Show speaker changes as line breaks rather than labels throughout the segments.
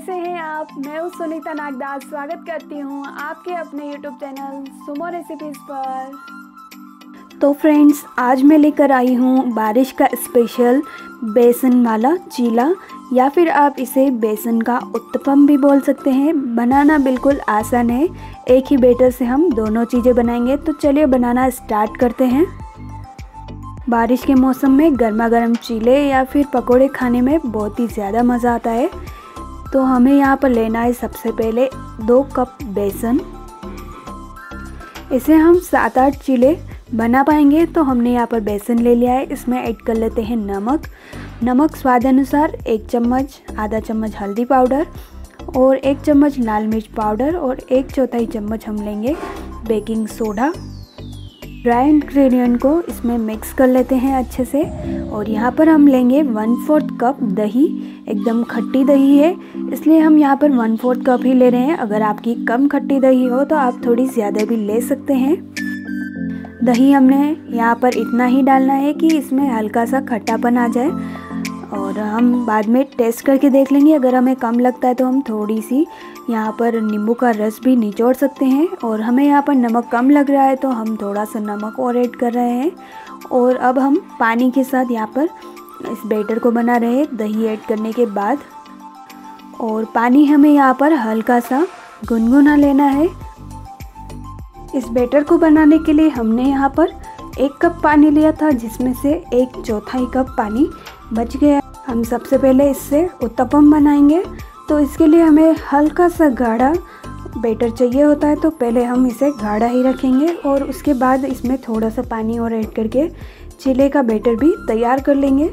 कैसे हैं आप। मैं हूँ सुनीता नागदास, स्वागत करती हूँ आपके अपने YouTube चैनल सुमो रेसिपीज़ पर। तो फ्रेंड्स, आज मैं लेकर आई हूँ बारिश का स्पेशल बेसन वाला चीला, या फिर आप इसे बेसन का उत्तपम भी बोल सकते हैं। बनाना बिल्कुल आसान है, एक ही बैटर से हम दोनों चीज़ें बनाएंगे। तो चलिए बनाना स्टार्ट करते हैं। बारिश के मौसम में गर्मा गर्म चीले या फिर पकोड़े खाने में बहुत ही ज़्यादा मज़ा आता है। तो हमें यहाँ पर लेना है सबसे पहले 2 कप बेसन। इसे हम 7-8 चीले बना पाएंगे। तो हमने यहाँ पर बेसन ले लिया है। इसमें ऐड कर लेते हैं नमक स्वाद अनुसार, 1 चम्मच, आधा चम्मच हल्दी पाउडर और 1 चम्मच लाल मिर्च पाउडर और 1/4 चम्मच हम लेंगे बेकिंग सोडा। ड्राई इंग्रेडिएंट को इसमें मिक्स कर लेते हैं अच्छे से। और यहाँ पर हम लेंगे 1/4 कप दही। एकदम खट्टी दही है, इसलिए हम यहाँ पर 1/4 कप ही ले रहे हैं। अगर आपकी कम खट्टी दही हो तो आप थोड़ी ज़्यादा भी ले सकते हैं। दही हमने यहाँ पर इतना ही डालना है कि इसमें हल्का सा खट्टापन आ जाए, और हम बाद में टेस्ट करके देख लेंगे। अगर हमें कम लगता है तो हम थोड़ी सी यहाँ पर नींबू का रस भी निचोड़ सकते हैं। और हमें यहाँ पर नमक कम लग रहा है तो हम थोड़ा सा नमक और ऐड कर रहे हैं। और अब हम पानी के साथ यहाँ पर इस बैटर को बना रहे हैं दही ऐड करने के बाद। और पानी हमें यहाँ पर हल्का सा गुनगुना लेना है। इस बैटर को बनाने के लिए हमने यहाँ पर 1 कप पानी लिया था, जिसमें से 1/4 कप पानी बच गया। हम सबसे पहले इससे उत्तपम बनाएंगे, तो इसके लिए हमें हल्का सा गाढ़ा बैटर चाहिए होता है। तो पहले हम इसे गाढ़ा ही रखेंगे और उसके बाद इसमें थोड़ा सा पानी और ऐड करके चीले का बैटर भी तैयार कर लेंगे।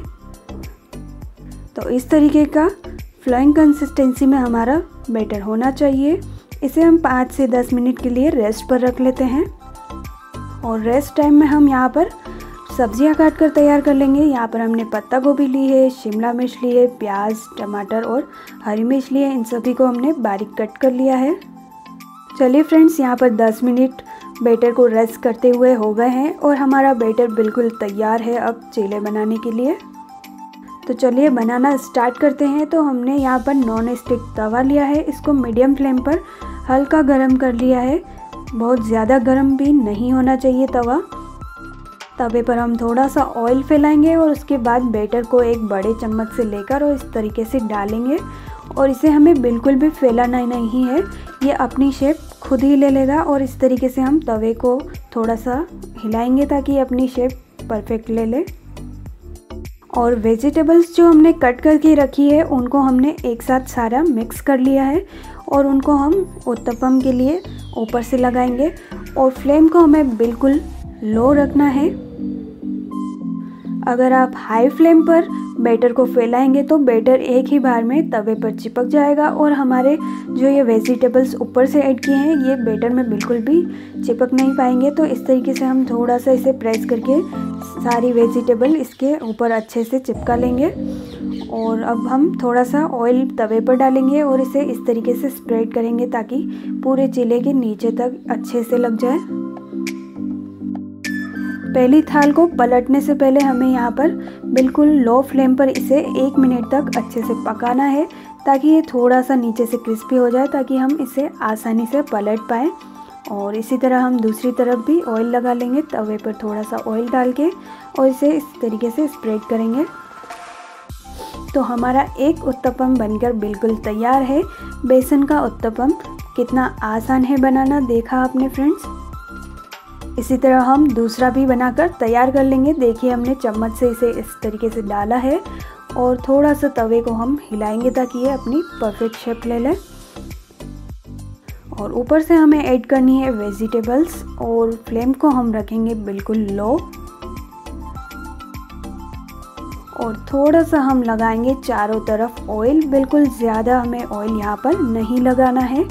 तो इस तरीके का फ्लोइंग कंसिस्टेंसी में हमारा बैटर होना चाहिए। इसे हम 5 से 10 मिनट के लिए रेस्ट पर रख लेते हैं। और रेस्ट टाइम में हम यहाँ पर सब्जियां काट कर तैयार कर लेंगे। यहाँ पर हमने पत्ता गोभी ली है, शिमला मिर्च ली है, प्याज, टमाटर और हरी मिर्च ली है। इन सभी को हमने बारीक कट कर लिया है। चलिए फ्रेंड्स, यहाँ पर 10 मिनट बैटर को रेस्ट करते हुए हो गए हैं और हमारा बैटर बिल्कुल तैयार है अब चीले बनाने के लिए। तो चलिए बनाना स्टार्ट करते हैं। तो हमने यहाँ पर नॉन स्टिक तवा लिया है, इसको मीडियम फ्लेम पर हल्का गरम कर लिया है। बहुत ज़्यादा गरम भी नहीं होना चाहिए तवा। तवे पर हम थोड़ा सा ऑयल फैलाएंगे और उसके बाद बैटर को एक बड़े चम्मच से लेकर और इस तरीके से डालेंगे। और इसे हमें बिल्कुल भी फैलाना नहीं है, ये अपनी शेप खुद ही ले लेगा। और इस तरीके से हम तवे को थोड़ा सा हिलाएंगे ताकि अपनी शेप परफेक्ट ले ले। और वेजिटेबल्स जो हमने कट करके रखी है उनको हमने एक साथ सारा मिक्स कर लिया है और उनको हम उत्तपम के लिए ऊपर से लगाएंगे। और फ्लेम को हमें बिल्कुल लो रखना है। अगर आप हाई फ्लेम पर बैटर को फैलाएंगे तो बैटर एक ही बार में तवे पर चिपक जाएगा और हमारे जो ये वेजिटेबल्स ऊपर से ऐड किए हैं ये बैटर में बिल्कुल भी चिपक नहीं पाएंगे। तो इस तरीके से हम थोड़ा सा इसे प्रेस करके सारी वेजिटेबल इसके ऊपर अच्छे से चिपका लेंगे। और अब हम थोड़ा सा ऑयल तवे पर डालेंगे और इसे इस तरीके से स्प्रेड करेंगे ताकि पूरे चीले के नीचे तक अच्छे से लग जाए। पहली थाल को पलटने से पहले हमें यहाँ पर बिल्कुल लो फ्लेम पर इसे 1 मिनट तक अच्छे से पकाना है, ताकि ये थोड़ा सा नीचे से क्रिस्पी हो जाए, ताकि हम इसे आसानी से पलट पाएँ। और इसी तरह हम दूसरी तरफ भी ऑयल लगा लेंगे, तवे पर थोड़ा सा ऑयल डाल के और इसे इस तरीके से स्प्रेड करेंगे। तो हमारा एक उत्तपम बनकर बिल्कुल तैयार है। बेसन का उत्तपम कितना आसान है बनाना, देखा आपने फ्रेंड्स। इसी तरह हम दूसरा भी बनाकर तैयार कर लेंगे। देखिए हमने चम्मच से इसे इस तरीके से डाला है और थोड़ा सा तवे को हम हिलाएंगे ताकि ये अपनी परफेक्ट शेप ले ले। और ऊपर से हमें ऐड करनी है वेजिटेबल्स और फ्लेम को हम रखेंगे बिल्कुल लो। और थोड़ा सा हम लगाएंगे चारों तरफ ऑयल, बिल्कुल ज़्यादा हमें ऑयल यहाँ पर नहीं लगाना है।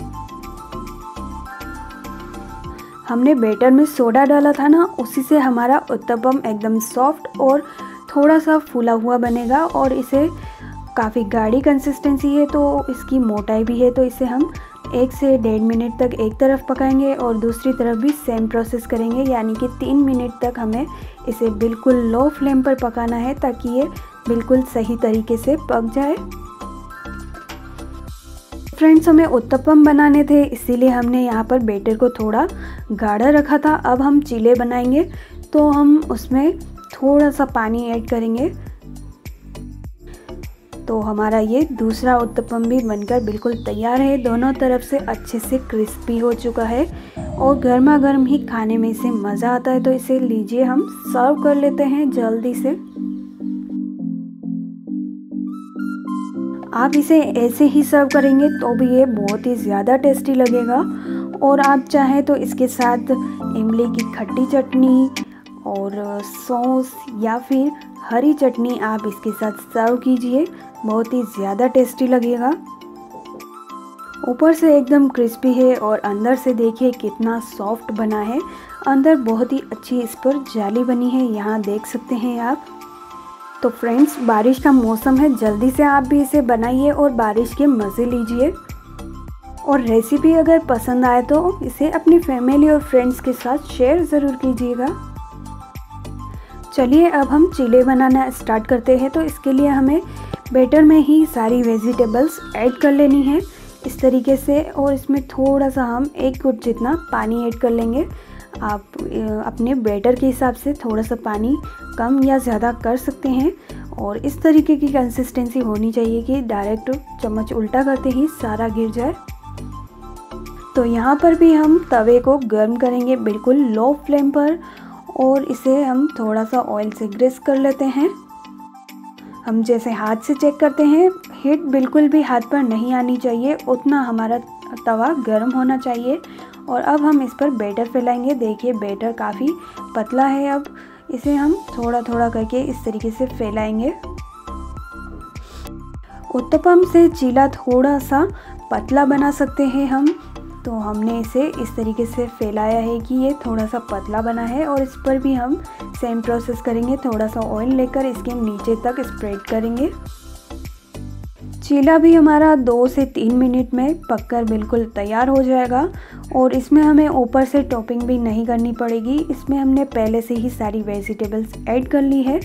हमने बैटर में सोडा डाला था ना, उसी से हमारा उत्तपम एकदम सॉफ्ट और थोड़ा सा फूला हुआ बनेगा। और इसे काफ़ी गाढ़ी कंसिस्टेंसी है तो इसकी मोटाई भी है। तो इसे हम 1 से 1.5 मिनट तक एक तरफ पकाएंगे और दूसरी तरफ भी सेम प्रोसेस करेंगे, यानी कि 3 मिनट तक हमें इसे बिल्कुल लो फ्लेम पर पकाना है ताकि ये बिल्कुल सही तरीके से पक जाए। फ्रेंड्स हमें उत्तपम बनाने थे, इसीलिए हमने यहाँ पर बैटर को थोड़ा गाढ़ा रखा था। अब हम चीले बनाएंगे तो हम उसमें थोड़ा सा पानी ऐड करेंगे। तो हमारा ये दूसरा उत्तपम भी बनकर बिल्कुल तैयार है। दोनों तरफ से अच्छे से क्रिस्पी हो चुका है और गर्मा गर्म ही खाने में इसे मज़ा आता है। तो इसे लीजिए हम सर्व कर लेते हैं जल्दी से। आप इसे ऐसे ही सर्व करेंगे तो भी ये बहुत ही ज़्यादा टेस्टी लगेगा। और आप चाहें तो इसके साथ इमली की खट्टी चटनी और सॉस या फिर हरी चटनी आप इसके साथ सर्व कीजिए, बहुत ही ज़्यादा टेस्टी लगेगा। ऊपर से एकदम क्रिस्पी है और अंदर से देखिए कितना सॉफ्ट बना है। अंदर बहुत ही अच्छी इस पर जाली बनी है, यहाँ देख सकते हैं आप। तो फ्रेंड्स बारिश का मौसम है, जल्दी से आप भी इसे बनाइए और बारिश के मज़े लीजिए। और रेसिपी अगर पसंद आए तो इसे अपनी फैमिली और फ्रेंड्स के साथ शेयर ज़रूर कीजिएगा। चलिए अब हम चीले बनाना स्टार्ट करते हैं। तो इसके लिए हमें बैटर में ही सारी वेजिटेबल्स ऐड कर लेनी है इस तरीके से, और इसमें थोड़ा सा हम 1 घुट जितना पानी ऐड कर लेंगे। आप अपने बैटर के हिसाब से थोड़ा सा पानी कम या ज़्यादा कर सकते हैं। और इस तरीके की कंसिस्टेंसी होनी चाहिए कि डायरेक्ट चम्मच उल्टा करते ही सारा गिर जाए। तो यहाँ पर भी हम तवे को गर्म करेंगे बिल्कुल लो फ्लेम पर, और इसे हम थोड़ा सा ऑयल से ग्रीस कर लेते हैं। हम जैसे हाथ से चेक करते हैं, हीट बिल्कुल भी हाथ पर नहीं आनी चाहिए, उतना हमारा तवा गर्म होना चाहिए। और अब हम इस पर बैटर फैलाएंगे। देखिए बैटर काफ़ी पतला है, अब इसे हम थोड़ा थोड़ा करके इस तरीके से फैलाएंगे। उत्तपम से चीला थोड़ा सा पतला बना सकते हैं हम, तो हमने इसे इस तरीके से फैलाया है कि ये थोड़ा सा पतला बना है। और इस पर भी हम सेम प्रोसेस करेंगे, थोड़ा सा ऑयल लेकर इसके नीचे तक स्प्रेड करेंगे। चीला भी हमारा 2 से 3 मिनट में पककर बिल्कुल तैयार हो जाएगा। और इसमें हमें ऊपर से टॉपिंग भी नहीं करनी पड़ेगी, इसमें हमने पहले से ही सारी वेजिटेबल्स ऐड कर ली है।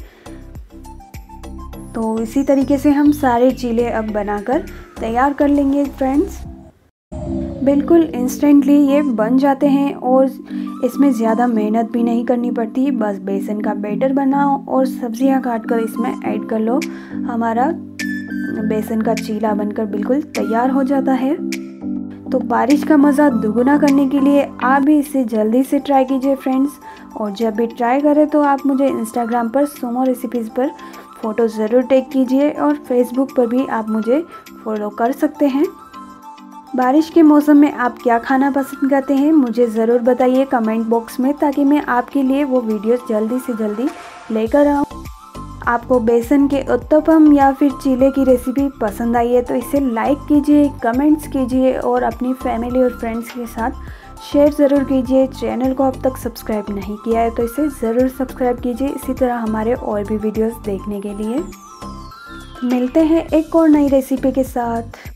तो इसी तरीके से हम सारे चीले अब बनाकर तैयार कर लेंगे फ्रेंड्स। बिल्कुल इंस्टेंटली ये बन जाते हैं और इसमें ज़्यादा मेहनत भी नहीं करनी पड़ती। बस बेसन का बैटर बनाओ और सब्जियां काट कर इसमें ऐड कर लो, हमारा बेसन का चीला बनकर बिल्कुल तैयार हो जाता है। तो बारिश का मज़ा दुगुना करने के लिए आप भी इसे जल्दी से ट्राई कीजिए फ्रेंड्स। और जब भी ट्राई करें तो आप मुझे इंस्टाग्राम पर सुमो रेसिपीज़ पर फ़ोटो ज़रूर टैग कीजिए, और फेसबुक पर भी आप मुझे फॉलो कर सकते हैं। बारिश के मौसम में आप क्या खाना पसंद करते हैं मुझे ज़रूर बताइए कमेंट बॉक्स में, ताकि मैं आपके लिए वो वीडियोस जल्दी से जल्दी लेकर आऊँ। आपको बेसन के उत्तपम या फिर चीले की रेसिपी पसंद आई है तो इसे लाइक कीजिए, कमेंट्स कीजिए और अपनी फैमिली और फ्रेंड्स के साथ शेयर ज़रूर कीजिए। चैनल को अब तक सब्सक्राइब नहीं किया है तो इसे ज़रूर सब्सक्राइब कीजिए, इसी तरह हमारे और भी वीडियोस देखने के लिए। मिलते हैं एक और नई रेसिपी के साथ।